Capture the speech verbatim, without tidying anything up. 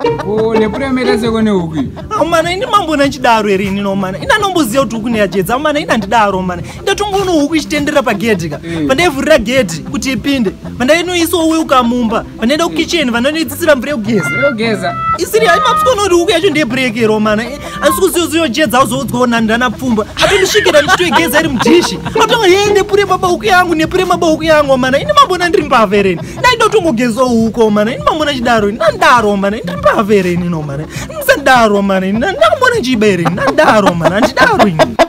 Oh, Nhepure mera seko nehuku. Mana ini mambo nanchidaro ere ini no mana. Ina nomboziya kuti huku neyajedza mana ina ndidaro mana. Ndatongoona huku ichitendera pagedhi ka. Pandaivhurira gedhi kuti ipinde. Pandainoiswa uwe ukamumba. Pandaenda kukicheni vanonitsitsira mvura yekugeza. Mvura yekugeza. Isiri hai mapsikona kuti huku yacho ndeyebhurekero mana. Asi kuziyoziyojedza uzodzwaona ndana pfumba. Atondisvikira ndichitoigeza iri mudhishi. Atonga ye Nhepure baba huku yangu Nhepure baba huku yangu mana. Ini mambona ndiri mbavha ere ini. Ndaida kutongogezawo huku mana. Ini mambona chidaro ini. Ndandaro mana. Ndiri mbavha ere ini no mana. Ndandaro mana. Ndakambona nchiba ere ini. Ndandaro mana. Ndidaro ini.